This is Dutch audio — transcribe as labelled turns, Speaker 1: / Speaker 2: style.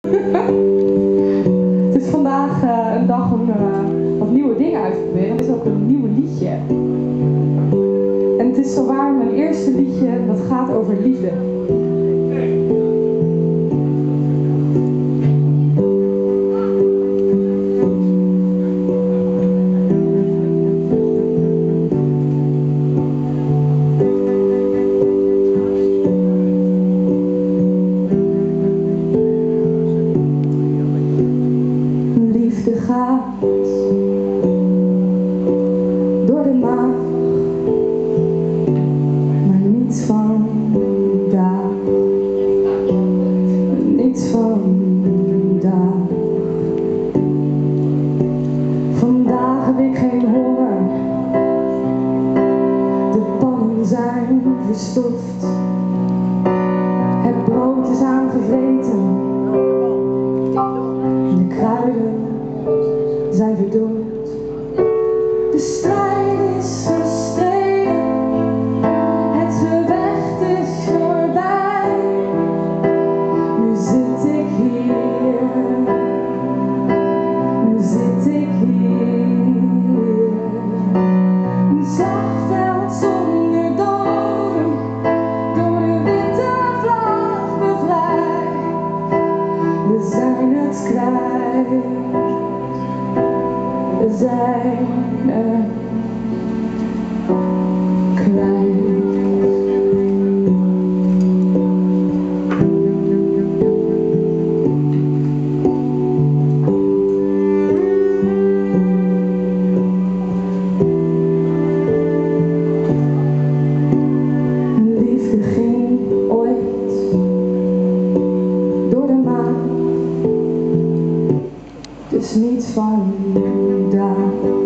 Speaker 1: Het is vandaag een dag om wat nieuwe dingen uit te proberen. Het is ook een nieuw liedje. En het is zowaar mijn eerste liedje dat gaat over liefde. Gaat door de maag, maar niets vandaag, niets vandaag. Vandaag heb ik geen honger, de pannen zijn verstopt, het brood is aangevreten, de kruiden zijn verdoofd. De strijd is gestreden, het gevecht is voorbij. Nu zit ik hier, nu zit ik hier. Een zacht veld zonder doden, door de witte vlag bevrijd. We zijn het kwijt. We zijn het kwijt. Liefde ging ooit door de maan, dus niet vandaag.